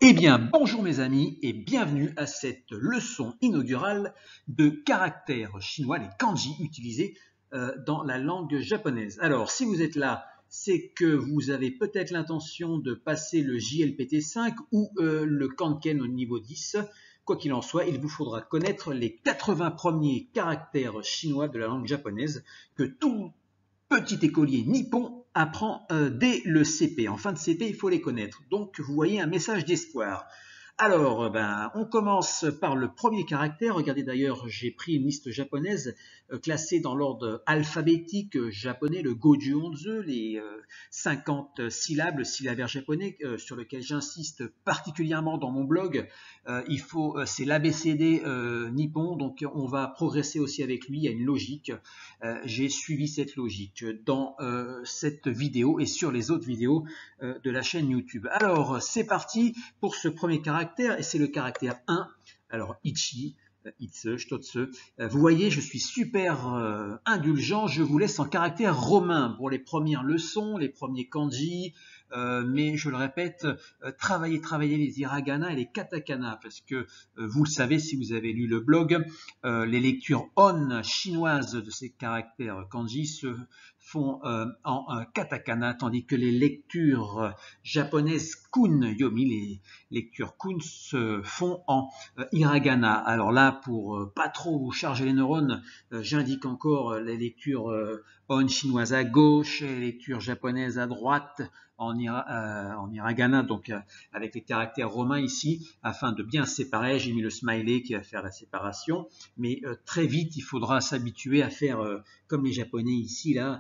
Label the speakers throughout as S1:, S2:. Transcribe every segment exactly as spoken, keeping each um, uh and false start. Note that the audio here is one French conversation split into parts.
S1: Eh bien, bonjour mes amis et bienvenue à cette leçon inaugurale de caractères chinois, les kanji utilisés euh, dans la langue japonaise. Alors, si vous êtes là, c'est que vous avez peut-être l'intention de passer le J L P T cinq ou euh, le Kanken au niveau dix. Quoi qu'il en soit, il vous faudra connaître les quatre-vingts premiers caractères chinois de la langue japonaise que tout petit écolier nippon apprend euh, dès le C P. En fin de C P, il faut les connaître. Donc, vous voyez un message d'espoir. Alors, ben, on commence par le premier caractère. Regardez d'ailleurs, j'ai pris une liste japonaise euh, classée dans l'ordre alphabétique euh, japonais, le Goju Onzu, les euh, cinquante syllabes, le syllabaire japonais euh, sur lequel j'insiste particulièrement dans mon blog. Euh, il faut, euh, c'est l'A B C D euh, nippon, donc on va progresser aussi avec lui. Il y a une logique. Euh, j'ai suivi cette logique dans euh, cette vidéo et sur les autres vidéos euh, de la chaîne YouTube. Alors, c'est parti pour ce premier caractère. Et c'est le caractère un. Alors, ichi, itse, shitotse. Vous voyez, je suis super euh, indulgent. Je vous laisse en caractère romain pour les premières leçons, les premiers kanji. Euh, mais je le répète, euh, travaillez, travaillez les hiragana et les katakana parce que euh, vous le savez si vous avez lu le blog, euh, les lectures on chinoises de ces caractères kanji se font euh, en euh, katakana, tandis que les lectures japonaises kun yomi, les lectures kun se font en euh, hiragana. Alors là, pour euh, pas trop vous charger les neurones, euh, j'indique encore euh, les lectures euh, on chinoises à gauche, les lectures japonaises à droite, en, ira, euh, en hiragana, donc euh, avec les caractères romains ici, afin de bien séparer. J'ai mis le smiley qui va faire la séparation, mais euh, très vite, il faudra s'habituer à faire euh, comme les japonais ici, là,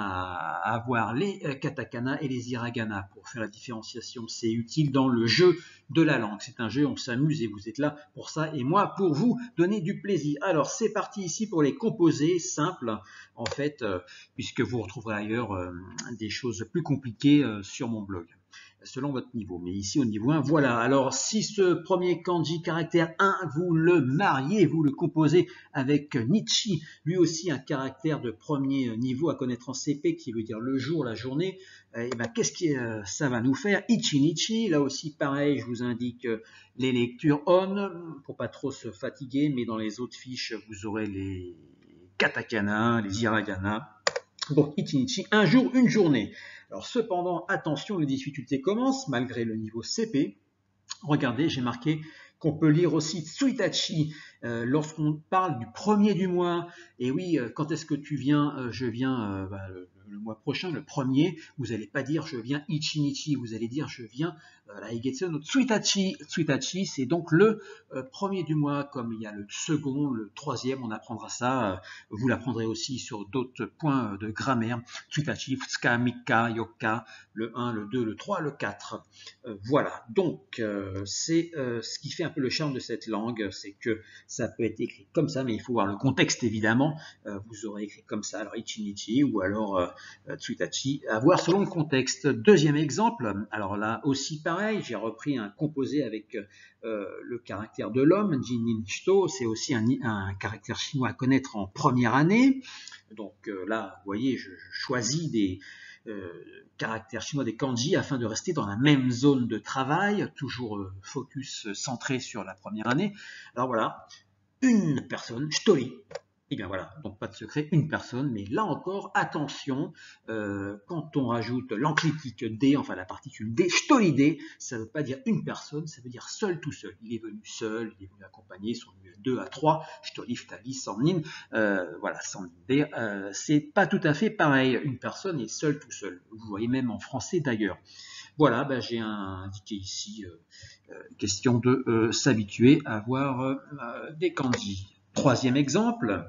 S1: à avoir les euh, katakana et les hiragana pour faire la différenciation. C'est utile dans le jeu de la langue. C'est un jeu, on s'amuse et vous êtes là pour ça et moi pour vous donner du plaisir. Alors, c'est parti ici pour les composés simples, en fait, euh, puisque vous retrouverez ailleurs euh, des choses plus compliquées euh, sur mon blog, selon votre niveau. Mais ici, au niveau un, voilà. Alors, si ce premier kanji caractère un, vous le mariez, vous le composez avec Nichi, lui aussi un caractère de premier niveau à connaître en C P, qui veut dire le jour, la journée, et ben, qu'est-ce que euh, ça va nous faire? Ichi Nichi, là aussi, pareil, je vous indique euh, les lectures on, pour pas trop se fatiguer, mais dans les autres fiches, vous aurez les katakana, les hiragana. Donc, Ichi Nichi, un jour, une journée. Alors, cependant, attention, les difficultés commencent, malgré le niveau C P. Regardez, j'ai marqué qu'on peut lire aussi Tsuitachi euh, lorsqu'on parle du premier du mois. Et oui, euh, quand est-ce que tu viens? euh, Je viens euh, bah, le, le mois prochain, le premier. Vous n'allez pas dire je viens Ichinichi, vous allez dire je viens euh, la Higetsu no Tsuitachi. Tsuitachi, c'est donc le euh, premier du mois, comme il y a le second, le troisième, on apprendra ça. Euh, vous l'apprendrez aussi sur d'autres points de grammaire. Tsuitachi, Futsuka, Mika, Yoka, le un, le deux, le trois, le quatre. Euh, voilà, donc euh, c'est euh, ce qui fait un peu le charme de cette langue, c'est que ça peut être écrit comme ça, mais il faut voir le contexte évidemment. Euh, vous aurez écrit comme ça, alors Ichinichi ou alors euh, Tsuitachi, à voir selon le contexte. Deuxième exemple, alors là aussi pareil, j'ai repris un composé avec euh, le caractère de l'homme, Jinin Shito, c'est aussi un, un caractère chinois à connaître en première année. Donc euh, là, vous voyez, je, je choisis des Euh, caractères chinois, des kanji, afin de rester dans la même zone de travail, toujours euh, focus centré sur la première année. Alors voilà, une personne, Shtori. Et bien voilà, donc pas de secret, une personne, mais là encore, attention, euh, quand on rajoute l'enclitique D, enfin la particule D, Shtori D, ça ne veut pas dire une personne, ça veut dire seul tout seul. Il est venu seul, il est venu accompagné, ils sont venus deux à trois, Shtori, Ftali, Sannin, euh, voilà, Sannin D, euh, c'est pas tout à fait pareil, une personne est seule tout seul. Vous voyez même en français d'ailleurs. Voilà, ben, j'ai indiqué ici, euh, euh, question de euh, s'habituer à voir euh, des kanji. Troisième exemple,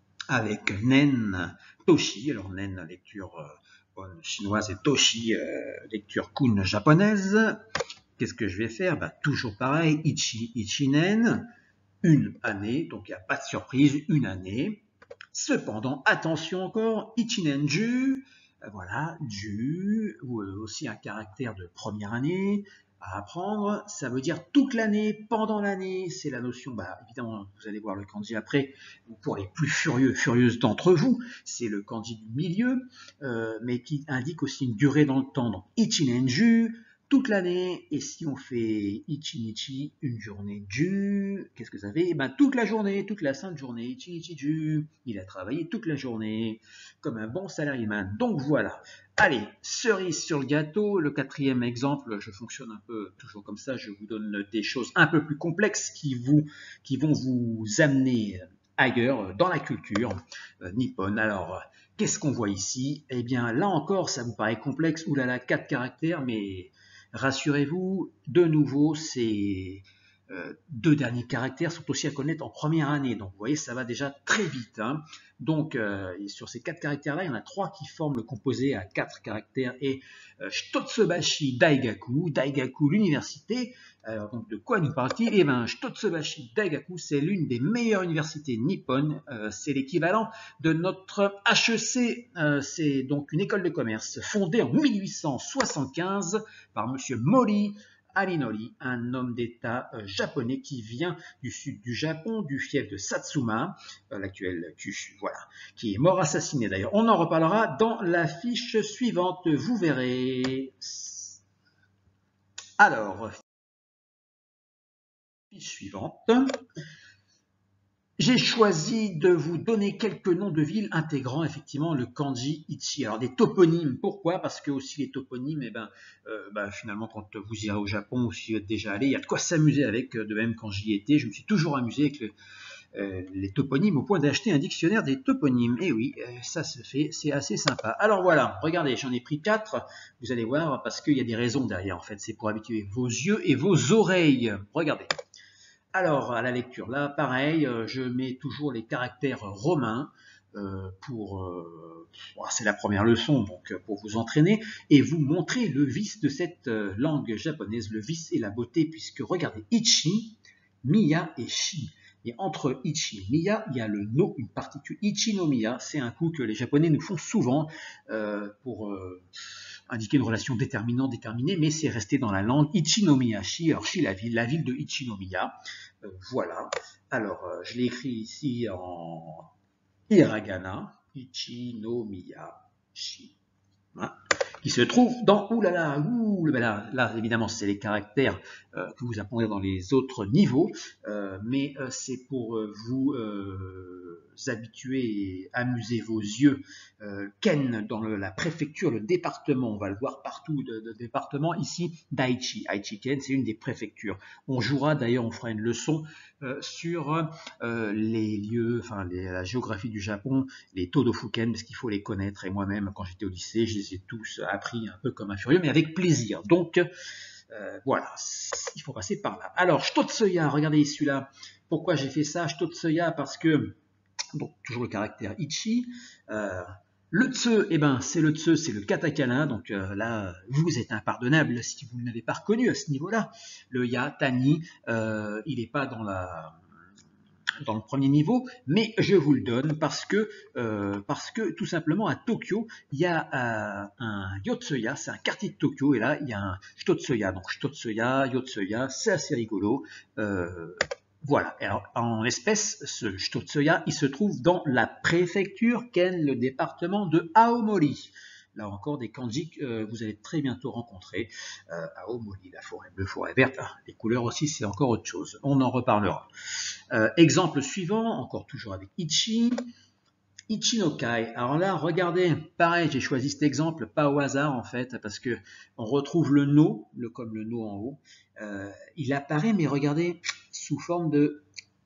S1: avec Nen Toshi. Alors Nen, lecture euh, chinoise, et Toshi, euh, lecture kun japonaise. Qu'est-ce que je vais faire? Ben, toujours pareil, Ichi, Ichinen, une année, donc il n'y a pas de surprise, une année. Cependant, attention encore, Ichinenju, voilà, Ju, ou aussi un caractère de première année à apprendre, ça veut dire toute l'année, pendant l'année, c'est la notion, bah, évidemment, vous allez voir le kanji après, pour les plus furieux, furieuses d'entre vous, c'est le kanji du milieu, euh, mais qui indique aussi une durée dans le temps, donc Ichinenju, toute l'année. Et si on fait Ichi-Nichi, une journée Ju, qu'est-ce que ça fait? Eh ben, toute la journée, toute la sainte journée. Ichi-Nichi-Ju, il a travaillé toute la journée, comme un bon salariman. Donc voilà. Allez, cerise sur le gâteau, le quatrième exemple, je fonctionne un peu toujours comme ça, je vous donne des choses un peu plus complexes qui, vous, qui vont vous amener ailleurs, dans la culture euh, nippone. Alors, qu'est-ce qu'on voit ici? Eh bien, là encore, ça vous paraît complexe, oulala, quatre caractères, mais rassurez-vous, de nouveau, ces euh, deux derniers caractères sont aussi à connaître en première année. Donc, vous voyez, ça va déjà très vite. Hein. Donc, euh, sur ces quatre caractères-là, il y en a trois qui forment le composé à quatre caractères et euh, Shitotsubashi Daigaku, Daigaku l'université. Alors, donc, de quoi nous parle-t-il? Eh bien, Shitotsubashi Daigaku, c'est l'une des meilleures universités nippones. Euh, c'est l'équivalent de notre H E C. Euh, c'est donc une école de commerce fondée en mille huit cent soixante-quinze par monsieur Mori Arinori, un homme d'État euh, japonais qui vient du sud du Japon, du fief de Satsuma, euh, l'actuel Kyushu, voilà, qui est mort assassiné d'ailleurs. On en reparlera dans la fiche suivante, vous verrez. Alors, fiche suivante. J'ai choisi de vous donner quelques noms de villes intégrant effectivement le kanji Ichi. Alors des toponymes, pourquoi? Parce que aussi les toponymes, eh ben, euh, bah, finalement quand vous irez au Japon ou si vous êtes déjà allé, il y a de quoi s'amuser avec, de même quand j'y étais, je me suis toujours amusé avec le, euh, les toponymes au point d'acheter un dictionnaire des toponymes. Et oui, euh, ça se fait, c'est assez sympa. Alors voilà, regardez, j'en ai pris quatre, vous allez voir, parce qu'il y a des raisons derrière en fait, c'est pour habituer vos yeux et vos oreilles. Regardez. Alors, à la lecture, là, pareil, euh, je mets toujours les caractères romains euh, pour... Euh, bon, c'est la première leçon, donc pour vous entraîner et vous montrer le vice de cette euh, langue japonaise, le vice et la beauté, puisque regardez, Ichi, Miya et Shi. Et entre Ichi et Miya, il y a le no, une particule. Ichi no Miya, c'est un coup que les Japonais nous font souvent euh, pour... Euh, indiquer une relation déterminante, déterminée, mais c'est resté dans la langue. Ichinomiyashi, alors Shi, la ville, la ville de Ichinomiya. Euh, voilà. Alors, euh, je l'ai écrit ici en hiragana. Ichinomiyashi. Hein, qui se trouve dans, oulala, ouh, là, là, évidemment, c'est les caractères euh, que vous apprendrez dans les autres niveaux, euh, mais euh, c'est pour euh, vous euh, habituer et amuser vos yeux. Euh, Ken, dans le, la préfecture, le département, on va le voir partout, de, de département, ici, Daichi. Aichi Ken, c'est une des préfectures. On jouera, d'ailleurs, on fera une leçon euh, sur euh, les lieux, enfin, les, la géographie du Japon, les Todofuken, parce qu'il faut les connaître, et moi-même, quand j'étais au lycée, je les ai tous appris un peu comme un furieux, mais avec plaisir. Donc, euh, voilà, il faut passer par là. Alors, Shitotsuya, regardez celui-là. Pourquoi j'ai fait ça? Shitotsuya, parce que, donc, toujours le caractère Ichi. Euh, le Tse, eh ben, c'est le Tse, c'est le katakana. Donc euh, là, vous êtes impardonnable si vous ne l'avez pas reconnu à ce niveau-là. Le Ya, Tani, euh, il n'est pas dans la... dans le premier niveau, mais je vous le donne parce que, euh, parce que tout simplement à Tokyo, il y a euh, un Yotsuya, c'est un quartier de Tokyo, et là il y a un Shitotsuya, donc Shitotsuya, Yotsuya, c'est assez rigolo. Euh, voilà, alors en l'espèce, ce Shitotsuya, il se trouve dans la préfecture Ken, le département de Aomori. Là encore, des kanji que euh, vous allez très bientôt rencontrer. Euh, Aomori, la forêt bleue, forêt verte, hein, les couleurs aussi, c'est encore autre chose. On en reparlera. Euh, exemple suivant, encore toujours avec Ichi. Ichinokai. Alors là, regardez, pareil, j'ai choisi cet exemple, pas au hasard en fait, parce que on retrouve le no, le, comme le no en haut. Euh, il apparaît, mais regardez, sous forme de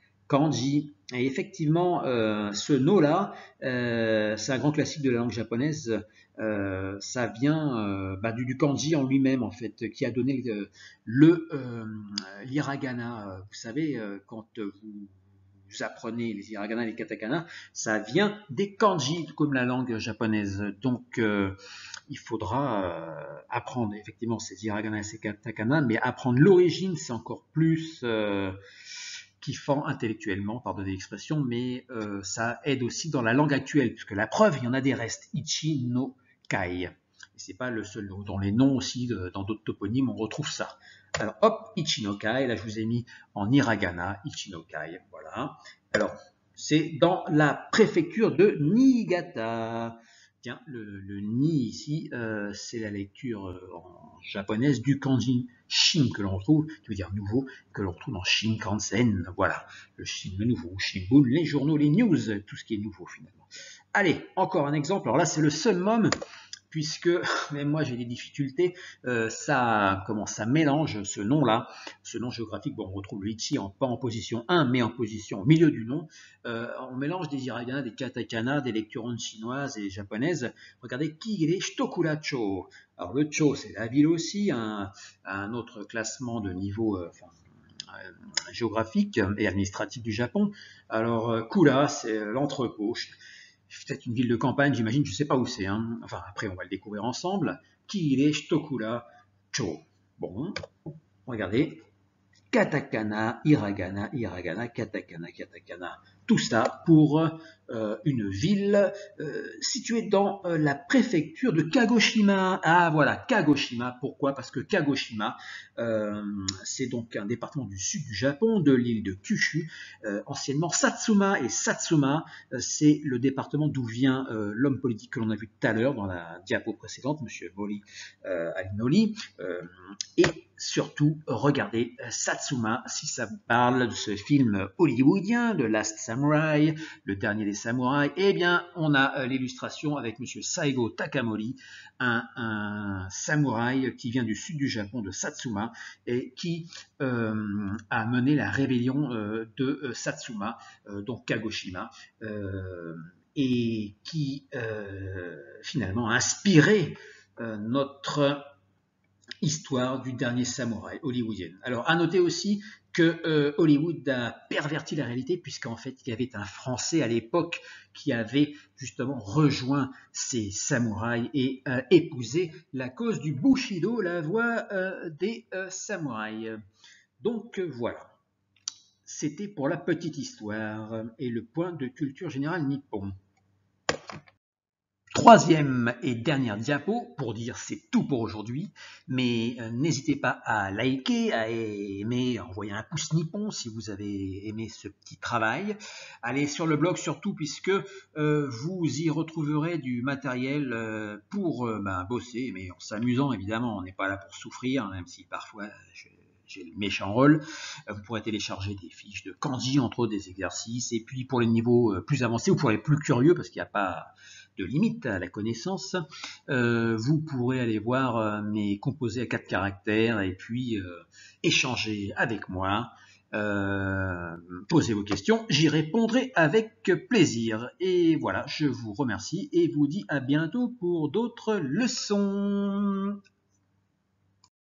S1: kanji. Et effectivement, euh, ce no-là, euh, c'est un grand classique de la langue japonaise. Euh, ça vient euh, bah, du, du kanji en lui-même, en fait, qui a donné le, le euh, l'hiragana. Vous savez, euh, quand vous, vous apprenez les hiragana et les katakana, ça vient des kanji, comme la langue japonaise. Donc, euh, il faudra euh, apprendre effectivement ces hiragana et ces katakana, mais apprendre l'origine, c'est encore plus... Euh, kiffant intellectuellement, pardonnez l'expression, mais euh, ça aide aussi dans la langue actuelle, puisque la preuve, il y en a des restes. Ichi no Kai. Et c'est pas le seul. Dans les noms aussi, de, dans d'autres toponymes, on retrouve ça. Alors, hop, Ichi no Kai. Là, je vous ai mis en hiragana, Ichi no Kai. Voilà. Alors, c'est dans la préfecture de Niigata. Tiens, le, le ni ici, euh, c'est la lecture euh, en japonaise du kanji shin que l'on retrouve, qui veut dire nouveau, que l'on retrouve dans Shinkansen. Voilà, le shin, le nouveau, Shimbun, les journaux, les news, tout ce qui est nouveau finalement. Allez, encore un exemple. Alors là, c'est le summum, puisque même moi j'ai des difficultés, euh, ça, comment, ça mélange ce nom-là, ce nom géographique, bon, on retrouve l'ichi en, pas en position un, mais en position au milieu du nom, euh, on mélange des hiragana, des katakana, des lectures chinoises et japonaises. Regardez, Kigire Shitokura-cho. Alors le cho, c'est la ville aussi, un, un autre classement de niveau euh, enfin, euh, géographique et administratif du Japon. Alors euh, Kura, c'est l'entrepôt. Peut-être une ville de campagne, j'imagine, je ne sais pas où c'est. Hein. Enfin, après, on va le découvrir ensemble. Kire Shitokura Cho. Bon, regardez. Katakana, hiragana, hiragana, katakana, katakana. Tout ça pour euh, une ville euh, située dans euh, la préfecture de Kagoshima. Ah voilà, Kagoshima. Pourquoi? Parce que Kagoshima, euh, c'est donc un département du sud du Japon, de l'île de Kyushu, euh, anciennement Satsuma. Et Satsuma, euh, c'est le département d'où vient euh, l'homme politique que l'on a vu tout à l'heure dans la diapo précédente, Monsieur Mori euh, Alinoli. Euh, et surtout, regardez Satsuma, si ça vous parle de ce film hollywoodien, de Last Samurai, le dernier des samouraïs. Eh bien, on a l'illustration avec Monsieur Saigo Takamori, un, un samouraï qui vient du sud du Japon, de Satsuma, et qui euh, a mené la rébellion euh, de euh, Satsuma, euh, donc Kagoshima, euh, et qui euh, finalement a inspiré euh, notre histoire du dernier samouraï hollywoodien. Alors, à noter aussi que euh, Hollywood a perverti la réalité, puisqu'en fait, il y avait un Français à l'époque qui avait justement rejoint ces samouraïs et euh, épousé la cause du Bushido, la voie euh, des euh, samouraïs. Donc, euh, voilà. C'était pour la petite histoire et le point de culture générale nippon. Troisième et dernière diapo, pour dire c'est tout pour aujourd'hui, mais euh, n'hésitez pas à liker, à aimer, à envoyer un pouce nippon si vous avez aimé ce petit travail. Allez sur le blog surtout, puisque euh, vous y retrouverez du matériel euh, pour euh, ben, bosser, mais en s'amusant évidemment, on n'est pas là pour souffrir, même si parfois je, j'ai le méchant rôle. Vous pourrez télécharger des fiches de kanji, entre autres des exercices, et puis pour les niveaux plus avancés ou pour les plus curieux, parce qu'il n'y a pas de limite à la connaissance, euh, vous pourrez aller voir euh, mes composés à quatre caractères et puis euh, échanger avec moi, euh, posez vos questions, j'y répondrai avec plaisir. Et voilà, je vous remercie et vous dis à bientôt pour d'autres leçons.